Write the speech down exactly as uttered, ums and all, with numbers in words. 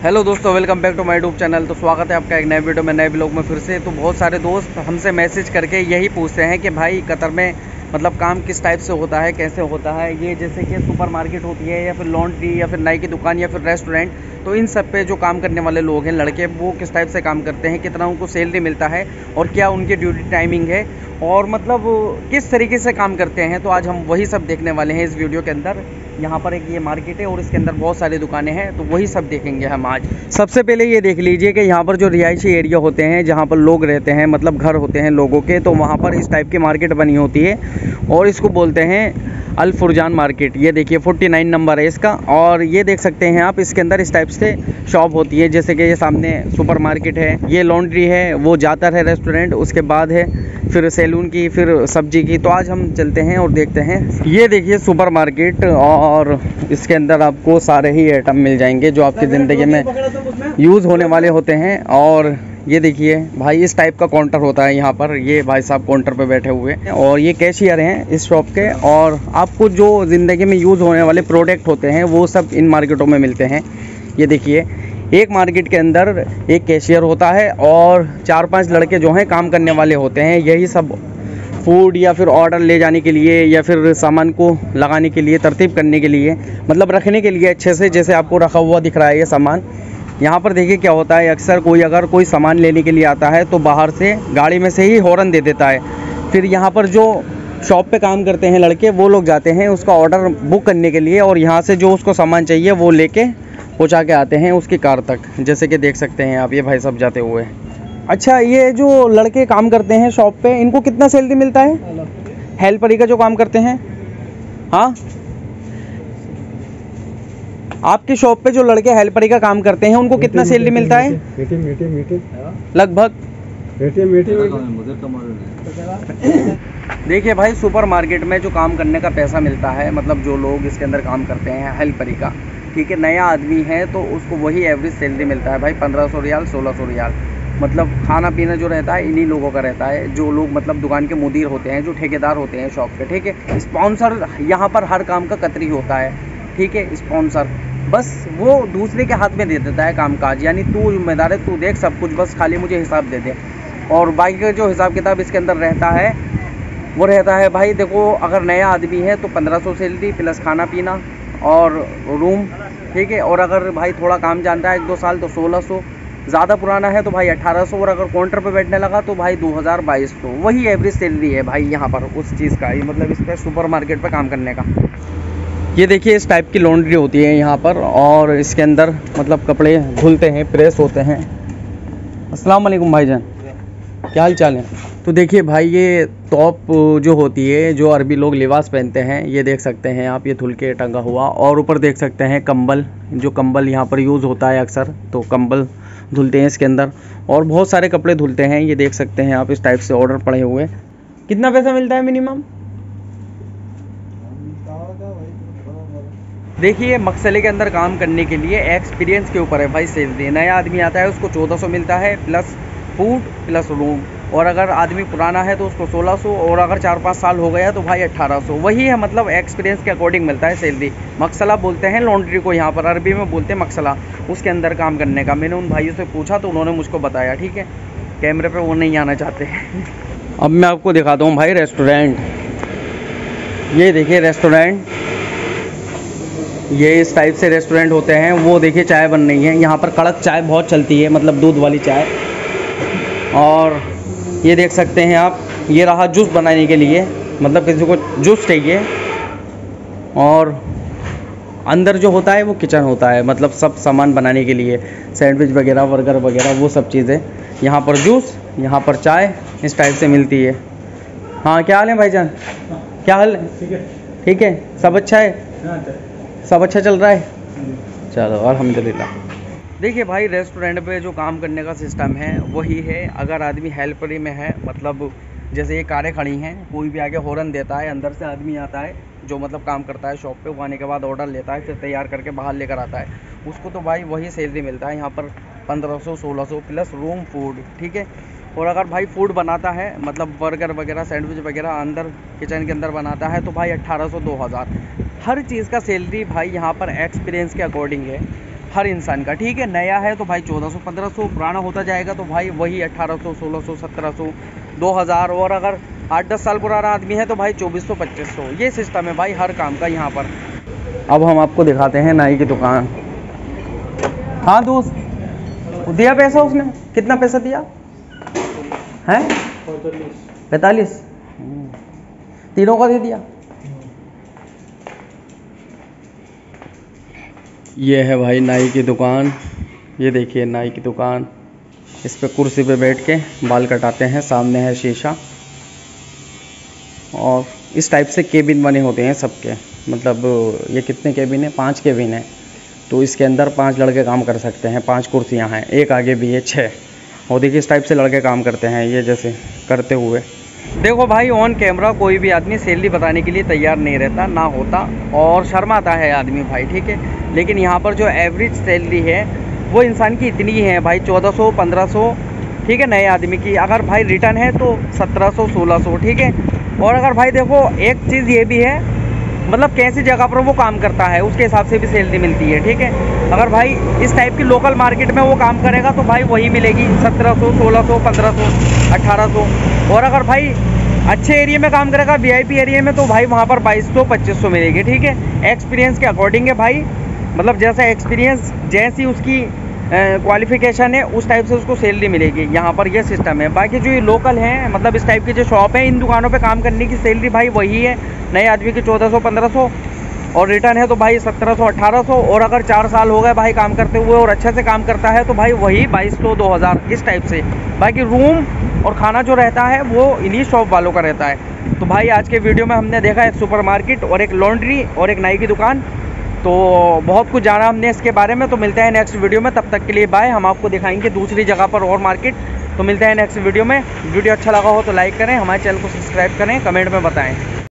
Hello दोस्तों, welcome back to my YouTube channel. तो स्वागत है आपका एक नए वीडियो में, नए ब्लॉग में फिर से। तो बहुत सारे दोस्त हमसे मैसेज करके यही पूछते हैं कि भाई कतर में मतलब काम किस टाइप से होता है, कैसे होता है। ये जैसे कि सुपरमार्केट होती है या फिर लॉन्ड्री या फिर नाई की दुकान या फिर रेस्टोरेंट, तो इन सब पे जो काम करने वाले लोग हैं लड़के, वो किस टाइप से काम करते हैं, कितना उनको सैलरी मिलता है और क्या उनकी ड्यूटी टाइमिंग है और मतलब किस तरीके से काम करते हैं। तो आज हम वही सब देखने वाले हैं इस वीडियो के अंदर। यहाँ पर एक ये मार्केट है और इसके अंदर बहुत सारी दुकानें हैं, तो वही सब देखेंगे हम आज। सबसे पहले ये देख लीजिए कि यहाँ पर जो रिहायशी एरिया होते हैं, जहाँ पर लोग रहते हैं, मतलब घर होते हैं लोगों के, तो वहाँ पर इस टाइप की मार्केट बनी होती है और इसको बोलते हैं अल फुरजान मार्केट। ये देखिए उनचास नंबर है इसका। और ये देख सकते हैं आप, इसके अंदर इस टाइप से शॉप होती है, जैसे कि ये सामने सुपरमार्केट है, ये लॉन्ड्री है, वो जातर है रेस्टोरेंट, उसके बाद है फिर सैलून की, फिर सब्जी की। तो आज हम चलते हैं और देखते हैं। ये देखिए सुपरमार्केट, और इसके अंदर आपको सारे ही आइटम मिल जाएंगे जो आपकी ज़िंदगी में यूज़ होने वाले होते हैं। और ये देखिए भाई, इस टाइप का काउंटर होता है यहाँ पर। ये भाई साहब काउंटर पे बैठे हुए हैं और ये कैशियर हैं इस शॉप के। और आपको जो ज़िंदगी में यूज़ होने वाले प्रोडक्ट होते हैं वो सब इन मार्केटों में मिलते हैं। ये देखिए, एक मार्केट के अंदर एक कैशियर होता है और चार पांच लड़के जो हैं काम करने वाले होते हैं। यही सब फूड या फिर ऑर्डर ले जाने के लिए या फिर सामान को लगाने के लिए, तरतीब करने के लिए, मतलब रखने के लिए अच्छे से, जैसे आपको रखा हुआ दिख रहा है ये सामान। यहाँ पर देखिए क्या होता है, अक्सर कोई अगर कोई सामान लेने के लिए आता है तो बाहर से गाड़ी में से ही हॉर्न दे देता है। फिर यहाँ पर जो शॉप पे काम करते हैं लड़के, वो लोग जाते हैं उसका ऑर्डर बुक करने के लिए और यहाँ से जो उसको सामान चाहिए वो लेके पहुँचा के आते हैं उसकी कार तक, जैसे कि देख सकते हैं आप, ये भाई सब जाते हुए। अच्छा, ये जो लड़के काम करते हैं शॉप पे, इनको कितना सैलरी मिलता है? हेल्परी का जो काम करते हैं, हाँ, आपकी शॉप पे जो लड़के हेल्परी का काम करते हैं उनको कितना सैलरी मिलता है लगभग? देखिए भाई, सुपरमार्केट में जो काम करने का पैसा मिलता है, मतलब जो लोग इसके अंदर काम करते हैं हेल्परी का, ठीक है, नया आदमी है तो उसको वही एवरेज सैलरी मिलता है भाई, पंद्रह सौ रियाल, सोलह सौ रियाल। मतलब खाना पीना जो रहता है इन्हीं लोगों का रहता है, जो लोग मतलब दुकान के मुदीर होते हैं, जो ठेकेदार होते हैं शॉप के, ठीक है। स्पॉन्सर यहाँ पर हर काम का कतरी होता है, ठीक है। स्पॉन्सर बस वो दूसरे के हाथ में दे देता है काम काज, यानी तू जिम्मेदार है, तू देख सब कुछ, बस खाली मुझे हिसाब दे दे। और बाकी का जो हिसाब किताब इसके अंदर रहता है वो रहता है भाई, देखो अगर नया आदमी है तो पंद्रह सौ सैलरी प्लस खाना पीना और रूम, ठीक है। और अगर भाई थोड़ा काम जानता है एक दो साल तो सोलह सौ, ज़्यादा पुराना है तो भाई अठारह सौ, और अगर काउंटर पे बैठने लगा तो भाई दो हज़ार बाईस सौ। वही एवरेज सैलरी है भाई यहाँ पर उस चीज़ का, ये मतलब इस पर सुपरमार्केट पे काम करने का। ये देखिए, इस टाइप की लॉन्ड्री होती है यहाँ पर और इसके अंदर मतलब कपड़े धुलते हैं, प्रेस होते हैं। अस्सलाम वालेकुम भाईजान, क्या हाल चाल है? तो देखिए भाई, ये टॉप जो होती है, जो अरबी लोग लिबास पहनते हैं, ये देख सकते हैं आप, ये धुल के टंगा हुआ। और ऊपर देख सकते हैं कंबल, जो कंबल यहाँ पर यूज़ होता है अक्सर, तो कंबल धुलते हैं इसके अंदर। और बहुत सारे कपड़े धुलते हैं, ये देख सकते हैं आप, इस टाइप से ऑर्डर पड़े हुए। कितना पैसा मिलता है मिनिमम? देखिए, मकसले के अंदर काम करने के लिए एक्सपीरियंस के ऊपर है भाई सैलरी। नया आदमी आता है उसको चौदह सौ मिलता है प्लस फूड प्लस रूम, और अगर आदमी पुराना है तो उसको सोलह सौ, और अगर चार पाँच साल हो गया तो भाई अट्ठारह सौ। वही है, मतलब एक्सपीरियंस के अकॉर्डिंग मिलता है सैलरी। मकसला बोलते हैं लॉन्ड्री को, यहाँ पर अरबी में बोलते हैं मकसला, उसके अंदर काम करने का। मैंने उन भाइयों से पूछा तो उन्होंने मुझको बताया, ठीक है। कैमरे पे वो नहीं आना चाहते हैं। अब मैं आपको दिखाता हूँ भाई रेस्टोरेंट। ये देखिए रेस्टोरेंट, ये इस टाइप से रेस्टोरेंट होते हैं। वो देखिए चाय बन रही है यहाँ पर, कड़क चाय बहुत चलती है, मतलब दूध वाली चाय। और ये देख सकते हैं आप, ये रहा जूस बनाने के लिए, मतलब किसी को जूस चाहिए। और अंदर जो होता है वो किचन होता है, मतलब सब सामान बनाने के लिए, सैंडविच वगैरह, बर्गर वगैरह, वो सब चीज़ें। यहाँ पर जूस, यहाँ पर चाय इस टाइप से मिलती है। हाँ, क्या हाल है भाईजान, क्या हाल है? ठीक है, ठीक है, सब अच्छा है, सब अच्छा चल रहा है, चलो अल्हम्दुलिल्लाह। देखिए भाई, रेस्टोरेंट पे जो काम करने का सिस्टम है वही है। अगर आदमी हेल्परी में है, मतलब जैसे ये कारें खड़ी हैं, कोई भी आगे हॉर्न देता है, अंदर से आदमी आता है जो मतलब काम करता है शॉप पे, वो आने के बाद ऑर्डर लेता है, फिर तैयार करके बाहर लेकर आता है, उसको तो भाई वही सैलरी मिलता है यहाँ पर, पंद्रह सौ सोलह सौ प्लस रूम फूड, ठीक है। और अगर भाई फूड बनाता है, मतलब बर्गर वगैरह, सैंडविच वगैरह अंदर किचन के अंदर बनाता है, तो भाई अट्ठारह सौ दो हज़ार। हर चीज़ का सैलरी भाई यहाँ पर एक्सपीरियंस के अकॉर्डिंग है। हर इंसान का, ठीक है। नया है तो भाई चौदह सौ पंद्रह सौ, पुराना होता जाएगा तो भाई वही अट्ठारह सौ सोलह सौ सत्रह सौ दो हज़ार, और अगर आठ दस साल पुराना आदमी है तो भाई चौबीस सौ पच्चीस सौ। ये सिस्टम है भाई हर काम का यहाँ पर। अब हम आपको दिखाते हैं नाई की दुकान। हाँ दोस्त, दिया पैसा उसने? कितना पैसा दिया है? पैंतालीस, तीनों का दे दिया। ये है भाई नाई की दुकान। ये देखिए नाई की दुकान, इस पे कुर्सी पे बैठ के बाल कटाते हैं। सामने है शीशा, और इस टाइप से केबिन बने होते हैं सबके। मतलब ये कितने केबिन है? पांच केबिन है, तो इसके अंदर पांच लड़के काम कर सकते हैं। पांच कुर्सियां हैं, एक आगे भी है, छः। और देखिए इस टाइप से लड़के काम करते हैं, ये जैसे करते हुए। देखो भाई ऑन कैमरा कोई भी आदमी सैलरी बताने के लिए तैयार नहीं रहता, ना होता, और शर्माता है आदमी भाई, ठीक है। लेकिन यहाँ पर जो एवरेज सैलरी है वो इंसान की इतनी ही है भाई, चौदह सौ पंद्रह सौ, ठीक है। नए आदमी की अगर भाई रिटर्न है तो सत्रह सौ सोलह सौ, ठीक है। और अगर भाई देखो एक चीज़ ये भी है, मतलब कैसी जगह पर वो काम करता है उसके हिसाब से भी सैलरी मिलती है, ठीक है। अगर भाई इस टाइप की लोकल मार्केट में वो काम करेगा तो भाई वही मिलेगी सत्रह सौ सोलह सौ पंद्रह सौ अट्ठारह सौ। और अगर भाई अच्छे एरिया में काम करेगा, वीआईपी एरिया में, तो भाई वहाँ पर बाईस सौ पच्चीस सौ मिलेगी, ठीक है। एक्सपीरियंस के अकॉर्डिंग है भाई, मतलब जैसा एक्सपीरियंस, जैसी उसकी क्वालिफिकेशन है उस टाइप से उसको सैलरी मिलेगी। यहाँ पर ये सिस्टम है। बाकी जो ये लोकल हैं, मतलब इस टाइप की जो शॉप है, इन दुकानों पे काम करने की सैलरी भाई वही है, नए आदमी की चौदह सौ पंद्रह सौ, और रिटर्न है तो भाई सत्रह सौ अट्ठारह सौ। और अगर चार साल हो गए भाई काम करते हुए और अच्छे से काम करता है तो भाई वही बाईस सौ दो हज़ार, इस टाइप से। बाकी रूम और खाना जो रहता है वो इन्हीं शॉप वालों का रहता है। तो भाई आज के वीडियो में हमने देखा एक सुपरमार्केट और एक लॉन्ड्री और एक नाई की दुकान, तो बहुत कुछ जाना हमने इसके बारे में। तो मिलते हैं नेक्स्ट वीडियो में, तब तक के लिए बाय। हम आपको दिखाएंगे दूसरी जगह पर और मार्केट। तो मिलते हैं नेक्स्ट वीडियो में। वीडियो अच्छा लगा हो तो लाइक करें, हमारे चैनल को सब्सक्राइब करें, कमेंट में बताएं।